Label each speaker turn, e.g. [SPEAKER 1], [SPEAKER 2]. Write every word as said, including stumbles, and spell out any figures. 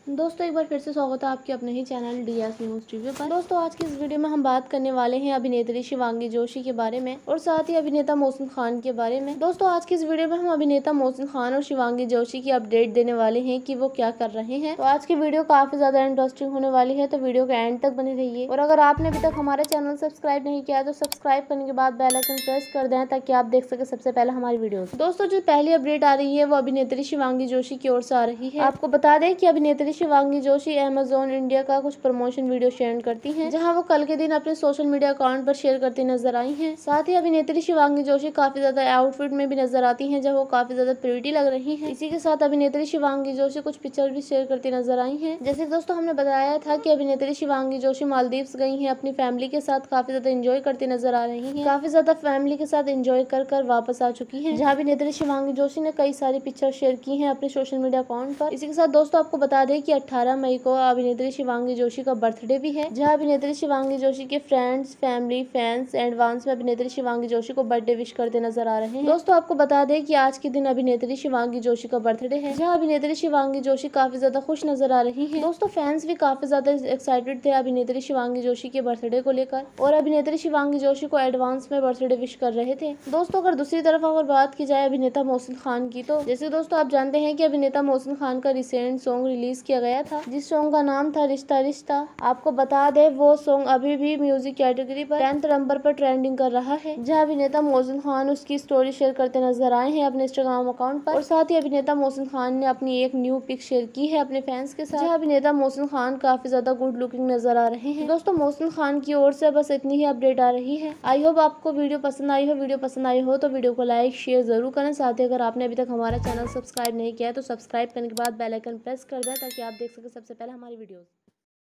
[SPEAKER 1] दोस्तों एक बार फिर से स्वागत है आपके अपने ही चैनल डीएस न्यूज रिव्यू पर। दोस्तों आज की इस वीडियो में हम बात करने वाले हैं अभिनेत्री शिवांगी जोशी के बारे में और साथ ही अभिनेता मोहसिन खान के बारे में। दोस्तों आज की इस वीडियो में हम अभिनेता मोहसिन खान और शिवांगी जोशी की अपडेट देने वाले हैं कि वो क्या कर रहे हैं। तो आज की वीडियो काफी ज्यादा इंटरेस्टिंग होने वाली है, तो वीडियो के एंड तक बने रहिए। और अगर आपने अभी तक हमारे चैनल सब्सक्राइब नहीं किया तो सब्सक्राइब करने के बाद बेल आइकन प्रेस कर दें ताकि आप देख सके सबसे पहले हमारी वीडियो। दोस्तों जो पहली अपडेट आ रही है वो अभिनेत्री शिवांगी जोशी की ओर से आ रही है। आपको बता दें कि अभिनेत्री शिवांगी जोशी अमेज़न इंडिया का कुछ प्रमोशन वीडियो शेयर करती हैं, जहां वो कल के दिन अपने सोशल मीडिया अकाउंट पर शेयर करती नजर आई हैं। साथ ही अभिनेत्री शिवांगी जोशी काफी ज्यादा आउटफिट में भी नजर आती हैं, जब वो काफी ज्यादा प्रिटी लग रही हैं। इसी के साथ अभिनेत्री शिवांगी जोशी कुछ पिक्चर भी शेयर करती नजर आई हैं। जैसे दोस्तों हमने बताया था कि अभिनेत्री शिवांगी जोशी मालदीव्स गई हैं, अपनी फैमिली के साथ काफी ज्यादा एंजॉय करती नजर आ रही हैं। काफी ज्यादा फैमिली के साथ एंजॉय कर कर वापस आ चुकी हैं, जहाँ अभिनेत्री शिवांगी जोशी ने कई सारी पिक्चर शेयर की हैं अपने सोशल मीडिया अकाउंट पर। इसी के साथ दोस्तों आपको बता दें कि अठारह मई को अभिनेत्री शिवांगी जोशी का बर्थडे भी है, जहां अभिनेत्री शिवांगी जोशी के फ्रेंड्स, फैमिली, फैंस एडवांस में अभिनेत्री शिवांगी जोशी को बर्थडे विश करते नजर आ रहे हैं। दोस्तों आपको बता दें कि आज के दिन अभिनेत्री शिवांगी जोशी का बर्थडे है, जहां अभिनेत्री शिवांगी जोशी काफी ज्यादा खुश नजर आ रही है। दोस्तों फैंस भी काफी ज्यादा एक्साइटेड थे अभिनेत्री शिवांगी जोशी के बर्थडे को लेकर और अभिनेत्री शिवांगी जोशी को एडवांस में बर्थडे विश कर रहे थे। दोस्तों अगर दूसरी तरफ अगर बात की जाए अभिनेता मोहसिन खान की, तो जैसे दोस्तों आप जानते हैं कि अभिनेता मोहसिन खान का रिसेंट सॉन्ग रिलीज किया गया था, जिस सॉन्ग का नाम था रिश्ता रिश्ता। आपको बता दे वो सॉन्ग अभी भी म्यूजिक कैटेगरी पर टेंथ नंबर पर ट्रेंडिंग कर रहा है, जहां अभिनेता मोहसिन खान उसकी स्टोरी शेयर करते नजर आए हैं अपने इंस्टाग्राम अकाउंट पर। और साथ ही अभिनेता मोहसिन खान ने अपनी एक न्यू पिक शेयर की है अपने फैंस के साथ, जहां अभिनेता मोहसिन खान काफी ज्यादा गुड लुकिंग नजर आ रहे हैं। दोस्तों मोहसिन खान की ओर से बस इतनी ही अपडेट आ रही है। आई होप आपको वीडियो पसंद आई हो। वीडियो पसंद आई हो तो वीडियो को लाइक शेयर जरूर करें। साथ ही अगर आपने अभी तक हमारा चैनल सब्सक्राइब नहीं किया है तो सब्सक्राइब करने के बाद बेल आइकन प्रेस कर दें ताकि आप देख सके सबसे पहले हमारी वीडियोस।